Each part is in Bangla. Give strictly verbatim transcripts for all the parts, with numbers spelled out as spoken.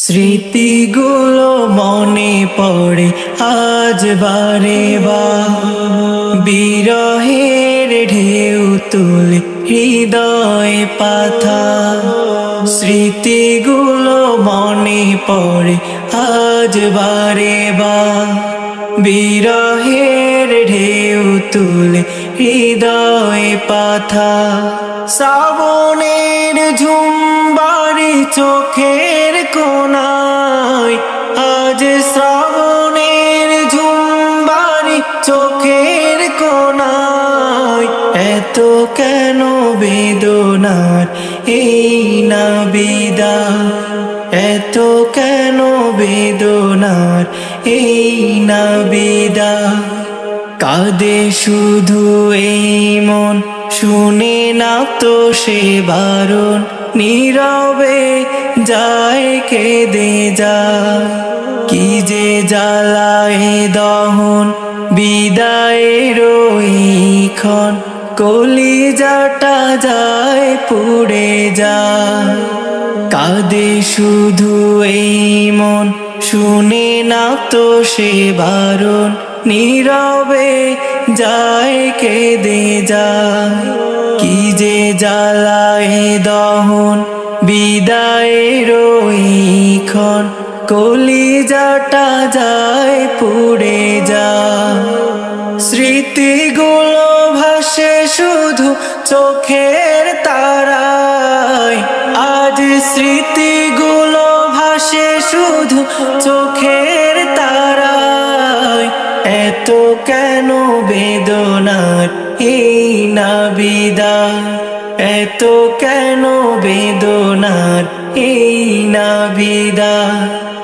স্মৃতিগুলো মনে পড়ে আজ বারে বার, বিরহের ঢেউ তুলে হৃদয় পাথা। স্মৃতিগুলো মনে পড়ে আজ বারে বার, বিরহের ঢেউ তুলে হৃদয় পাথা। শ্রাবণের ঝুমবারি চোখের কোনায়, আজ শ্রাবণের ঝুমবারি চোখের কোনায়। এত কেন বেদনার এই না বিদায়, এত কেন বেদনার এই না বিদায়। কাঁদে শুধু এই মন, শুনে না তো সে বারণ, নীরবে যায় কেঁদে যায়। কি যে জ্বালায় দহন বিদায়ের ক্ষণ, কলিজাটা যায় পুড়ে যায়। কাঁদে শুধু এই মন, শুনে না তো সে বারণ, নীরবে যায় কেঁদে যায়। কি যে জ্বালায় দহন বিদায়ের ক্ষণ, কলিজাটা যায় পুড়ে যায়। স্মৃতিগুলো ভাসে শুধু চোখের তারায়, আজ স্মৃতিগুলো ভাসে শুধু চোখের তারায়। এত কেন বেদনার এই না বিদায়, এত কেন বেদনার এই না বিদায়।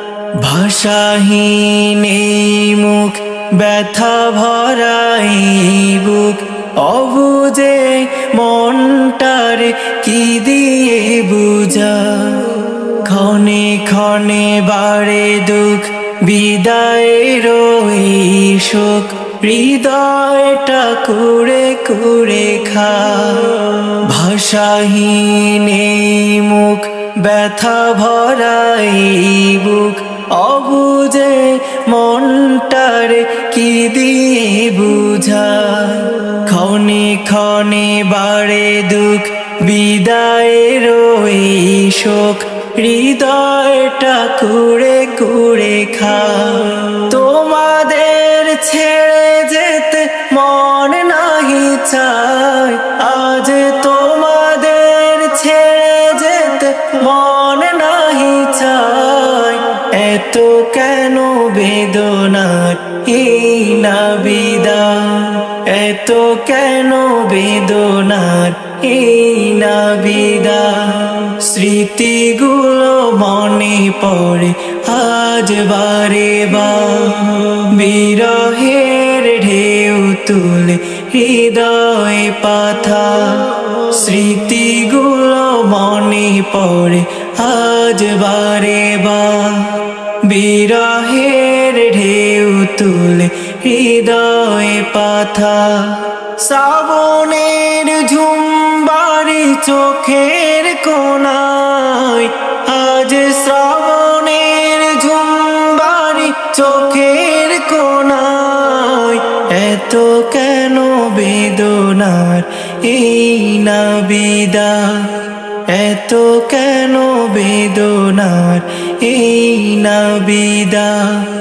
ভাষাহীন এই মুখ, ব্যথা ভরাই বুক, অবুঝে মনটার কি দিয়ে বুঝা। ক্ষণে ক্ষণে বাড়ে দুঃখ, বিদায়ের শোক, হৃদয়টা কুড়ে কুড়ে খা। ভাষাহীন এই মুখ, ব্যথা ভরাই বুক, অবুঝে মনটার কি দিয়ে বুঝা। ক্ষণে ক্ষণে বাড়ে দুঃখ, বিদায়ের শোক, হৃদয়টা কুড়ে কুড়ে খা। তোমাদের ছেড়ে যেতে মন নাহি চায়, আজ তোমাদের ছেড়ে যেতে মন নাহি চায়। এত কেন বেদনার এই না বিদায়, এত কেন বেদনার এই না বিদায়। স্মৃতিগুলো মনে পড়ে আজ বারে বার, বিরহের ঢেউ তুলে হৃদয় পাথা। স্মৃতিগুলো মনে পড়ে আজ বারে বার, বিরহের ঢেউ তুলে হৃদয় পাথা। শ্রাবণের ঝুমবারি চোখের কোনায়, আজ শ্রাবণের ঝুমবারি চোখের কোনায়। এত কেন বেদনার এই না বিদায়, এত কেন বেদনার এই না বিদায়।